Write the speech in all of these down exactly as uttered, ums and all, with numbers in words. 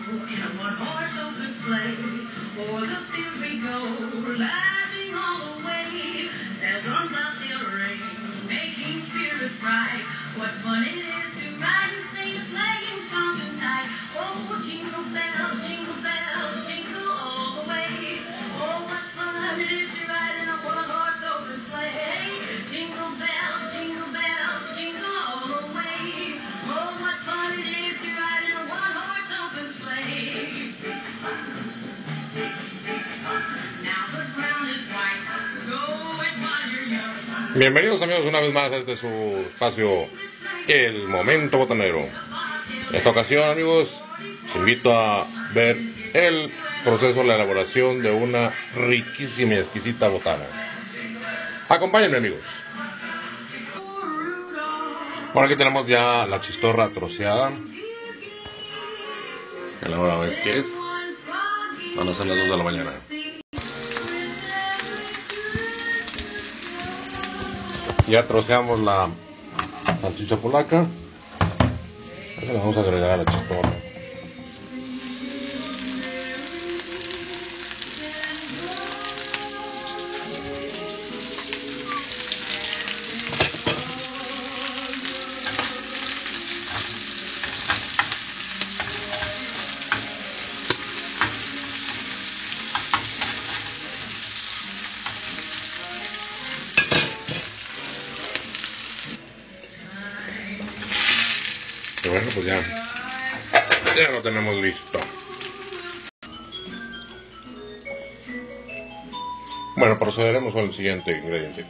Bienvenidos amigos una vez más a este su espacio, El Momento Botanero. En esta ocasión amigos, os invito a ver el proceso de la elaboración de una riquísima y exquisita botana. Acompáñenme amigos. Bueno, aquí tenemos ya la chistorra troceada. A la hora vez que es, van a ser las dos de la mañana. Ya troceamos la salchicha polaca. Ahora la vamos a agregar a la chistorra. Y bueno, pues ya, ya lo tenemos listo. Bueno, procederemos con el siguiente ingrediente.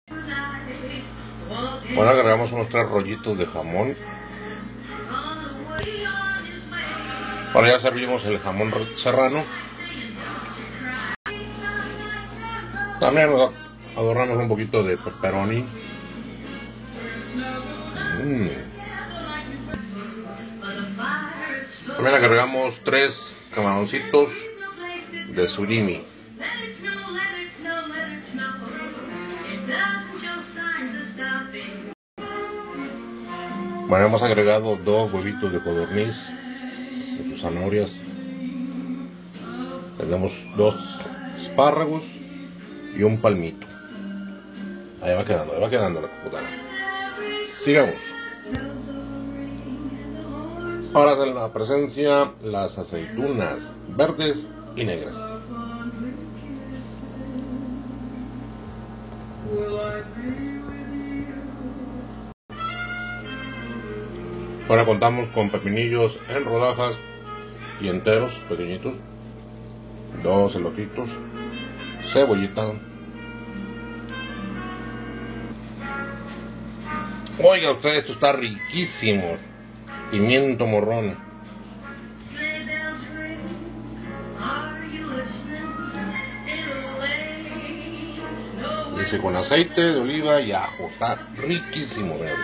Bueno, agregamos unos tres rollitos de jamón. Ahora ya servimos el jamón serrano. También adornamos un poquito de pepperoni. Mm. También agregamos tres camaroncitos de surimi. Bueno, hemos agregado dos huevitos de codorniz, de sus zanahorias. Tenemos dos espárragos y un palmito. Ahí va quedando, ahí va quedando la botana. Sigamos. Ahora en la presencia las aceitunas verdes y negras. Ahora contamos con pepinillos en rodajas y enteros, pequeñitos, dos elotitos, cebollita. Oiga usted, esto está riquísimo. Pimiento morrón. Dice con aceite de oliva y ajo. Está riquísimo, veamos.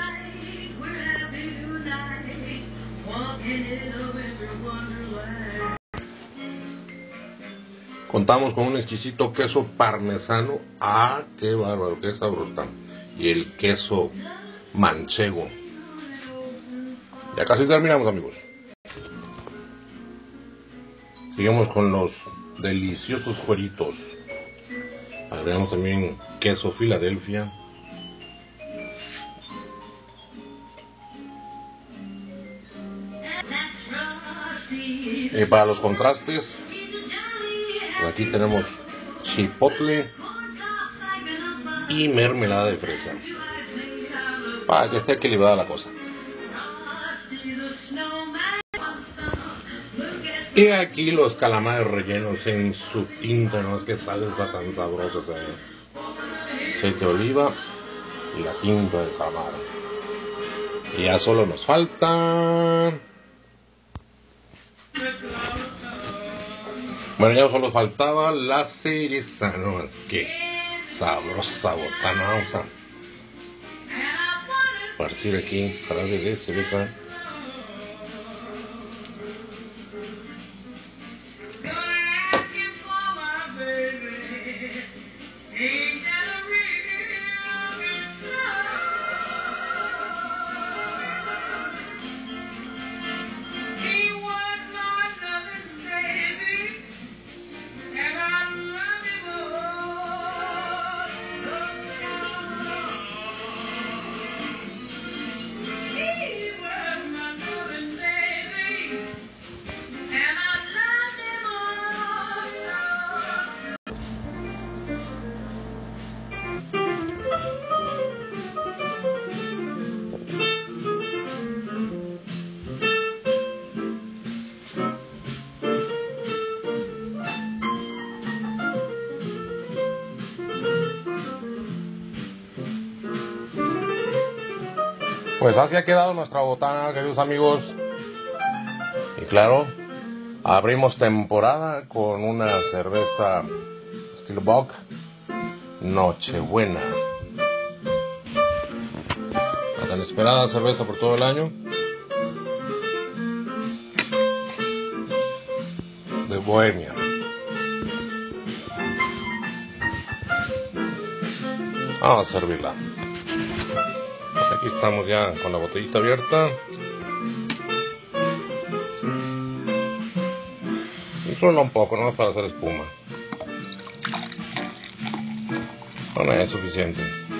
Contamos con un exquisito queso parmesano. Ah, qué bárbaro, qué sabroso. Y el queso manchego. Ya casi terminamos amigos. Seguimos con los deliciosos cueritos. Agregamos también queso Filadelfia. Y para los contrastes, pues aquí tenemos chipotle y mermelada de fresa. Para que esté equilibrada la cosa. Y aquí los calamares rellenos en su tinta, no es que salsa tan sabrosa, ¿sabes? Aceite de oliva y la tinta del calamar. Y ya solo nos falta... Bueno, ya solo faltaba la cereza, no, es que sabrosa botana, vamos a esparcir aquí jarabe de cereza. Pues así ha quedado nuestra botana, queridos amigos. Y claro, abrimos temporada con una cerveza Steel Bock Nochebuena. La tan esperada cerveza por todo el año. De Bohemia. Vamos a servirla. Aquí estamos ya con la botellita abierta. Y solo un poco, no es para hacer espuma. No, no es suficiente.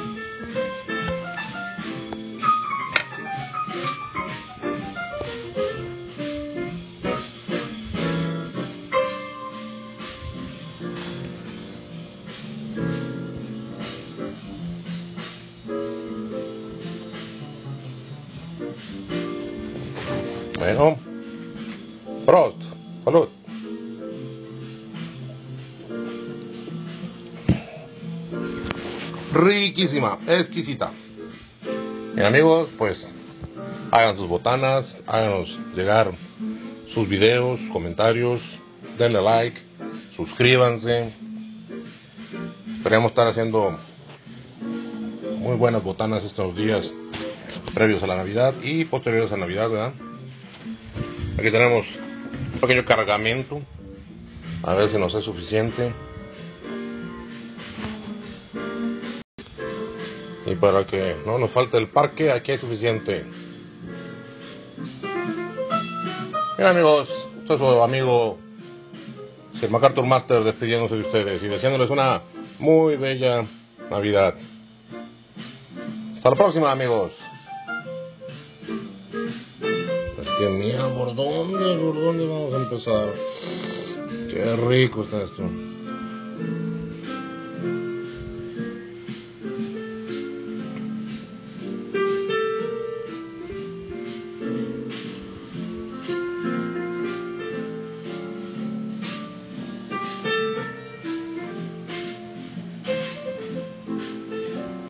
Bueno, Prost, salud. Riquísima, exquisita. Bien, amigos, pues hagan sus botanas, háganos llegar sus videos, comentarios, denle like, suscríbanse. Esperemos estar haciendo muy buenas botanas estos días previos a la Navidad y posteriores a Navidad, ¿verdad? Aquí tenemos un pequeño cargamento, a ver si nos es suficiente. Y para que no nos falte el parque, aquí hay suficiente. Bien, amigos, soy su amigo Sir MacArthur Master despidiéndose de ustedes y deseándoles una muy bella Navidad. Hasta la próxima, amigos. Es que mira, ¿por dónde, por dónde vamos a empezar? Qué rico está esto.